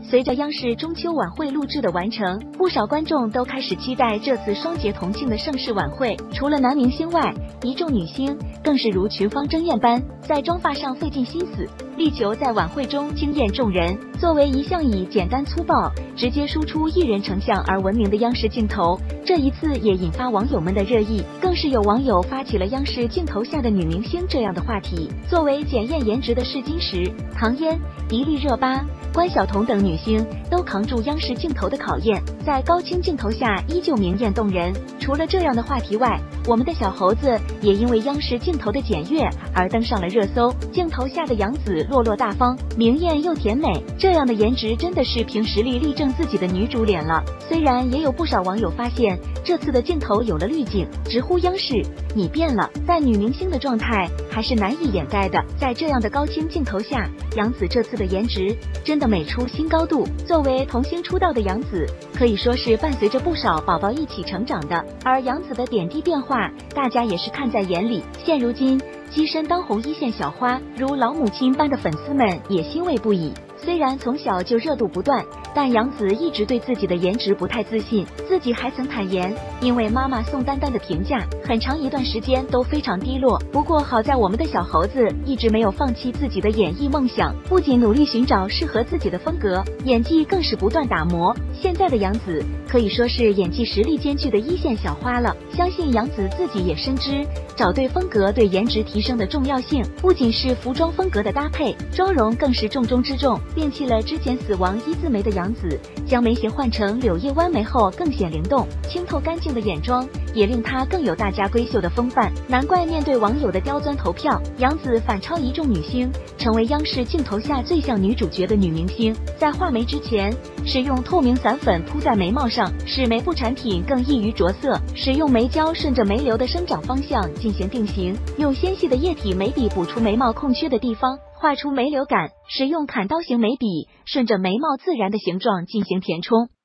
随着央视中秋晚会录制的完成，不少观众都开始期待这次双节同庆的盛世晚会。除了男明星外，一众女星更是如群芳争艳般，在妆发上费尽心思，力求在晚会中惊艳众人。作为一向以简单粗暴、直接输出艺人成像而闻名的央视镜头，这一次也引发网友们的热议，更是有网友发起了央视镜头下的女明星这样的话题。作为检验颜值的试金石，唐嫣、迪丽热巴、关晓彤等女星都扛住央视镜头的考验，在高清镜头下依旧明艳动人。除了这样的话题外，我们的小猴子也因为央视镜头的检阅而登上了热搜。镜头下的杨紫落落大方，明艳又甜美，这样的颜值真的是凭实力力证自己的女主脸了。虽然也有不少网友发现这次的镜头有了滤镜，直呼央视你变了，但女明星的状态还是难以掩盖的。在这样的高清镜头下，杨紫这次的颜值真的美出新高度。作为童星出道的杨紫，可以说是伴随着不少宝宝一起成长的，而杨紫的点滴变化，大家也是看在眼里。现如今跻身当红一线小花，如老母亲般的粉丝们也欣慰不已。虽然从小就热度不断，但杨紫一直对自己的颜值不太自信，自己还曾坦言，因为妈妈宋丹丹的评价，很长一段时间都非常低落。不过好在我们的小猴子一直没有放弃自己的演艺梦想，不仅努力寻找适合自己的风格，演技更是不断打磨。现在的杨紫可以说是演技实力兼具的一线小花了。相信杨紫自己也深知找对风格对颜值提升的重要性，不仅是服装风格的搭配，妆容更是重中之重。摒弃了之前死亡一字眉的杨紫，将眉形换成柳叶弯眉后更显灵动，清透干净的眼妆也令她更有大家闺秀的风范。难怪面对网友的刁钻投票，杨紫反超一众女星，成为央视镜头下最像女主角的女明星。在画眉之前，使用透明散粉铺在眉毛上，使眉部产品更易于着色；使用眉胶顺着眉流的生长方向进行定型，用纤细的液体眉笔补出眉毛空缺的地方，画出眉流感；使用砍刀型眉笔顺着眉毛自然的形状进行填充。